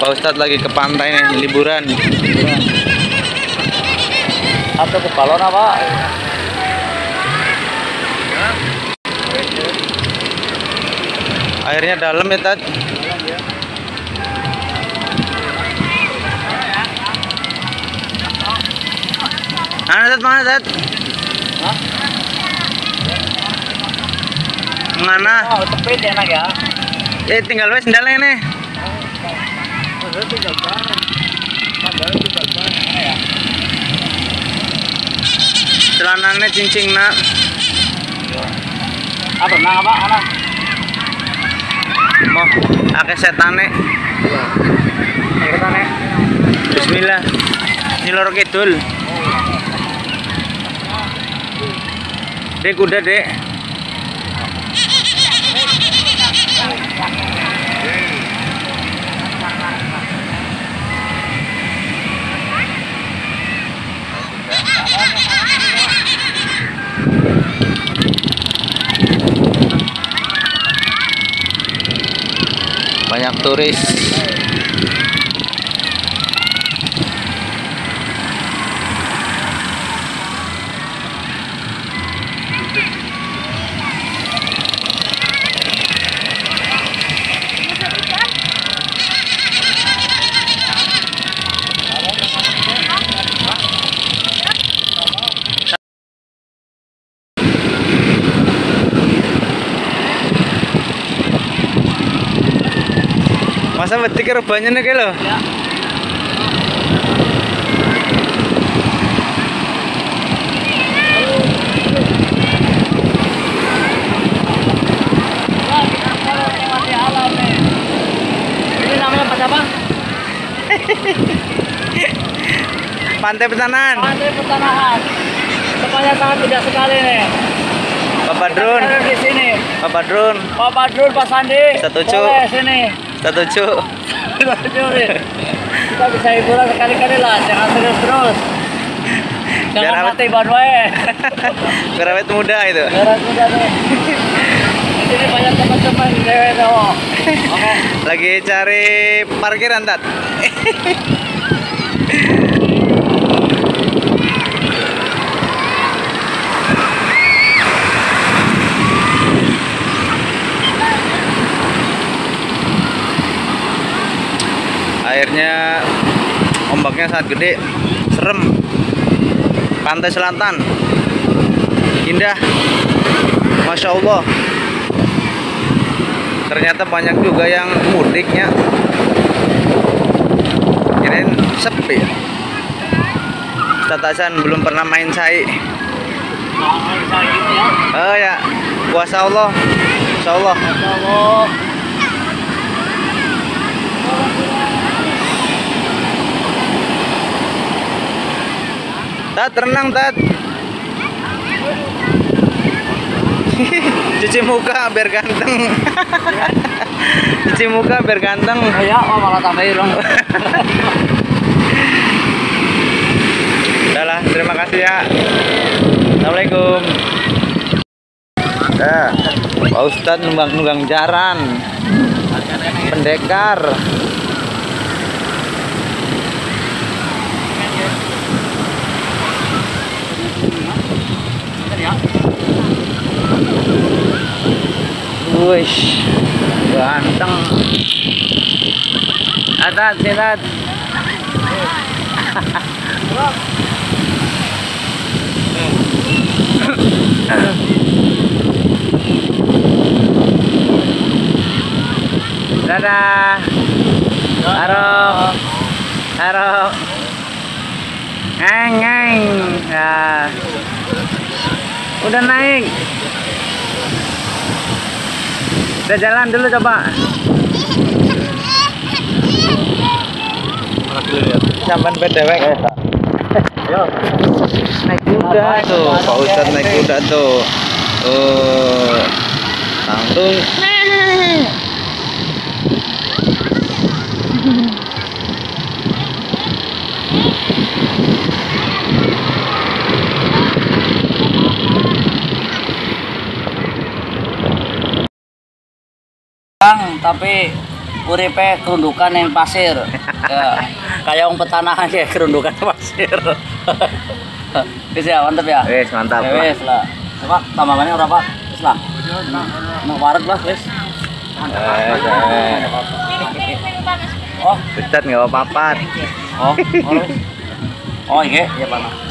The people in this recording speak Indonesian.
Pak Ustadz lagi ke pantai nih, liburan. Atau ke balon apa? Airnya dalam ya, Tat. Mana, Tat? Mana, Tat? Hah? Mana? Oh, tepit enak ya. Tinggal wes sendalnya nih. Padahal tinggal banget. Padahal tinggal banget ya. Celananya cincing nak. Apa nang apa? Anak. Mau akeh setane. Ayo tane. Bismillah. Ini loro kidul. Dek udah, Dek. Banyak turis. Masa betik karo banyune ki lho. Ya. Ini namanya apa? Pantai Petanahan. Pantai Petanahan. Tempatnya sangat indah sekali nih. Pak Badrun. Kita di sini. Pak Badrun. Pak Badrun, Pak Sandi. Setuju. Boleh sini. Setuju. Setuju nih. Kita bisa hiburan sekali-kali lah, jangan terus-terus. Biar Jangan awet. mati banwe. Biar awet muda itu. Jangan mudah nih. Di sini banyak teman-teman cewek cowok. Oke. Lagi cari parkiran, Tat. Airnya, ombaknya sangat gede, serem. Pantai selatan indah, Masya Allah. Ternyata banyak juga yang mudiknya. Ini sepi. Ustadz Hasan belum pernah main sai. Oh ya, kuasa Allah, Insya Allah. Tat, renang, Tat. Cuci muka biar ganteng. Cuci muka biar ganteng. Ya, oh malah tambah irong. Udah lah, terima kasih ya. Assalamualaikum. Nah, Pak Ustadz nunggang jaran. Pendekar. Wush, ganteng. Atat, silat. Dadah. Arok. Arok. Ngeng. Nah. Udah naik. Udah jalan dulu coba. Sampan bedewek. Yo. Naik kuda tuh, Pak Ustadz naik kuda tuh. Langsung. Tapi uripe kerundukan yang pasir. Ya, kayak wong petanahan ya kerundukan pasir. Wis ya, mantap ya. Wes mantap. Ya, wis lah. Pak, tambahannya berapa? Wis lah. Mau waret lah, wis. Oh, Ustad nggak apa-apa. oh, oh, oh, iya, ya panas.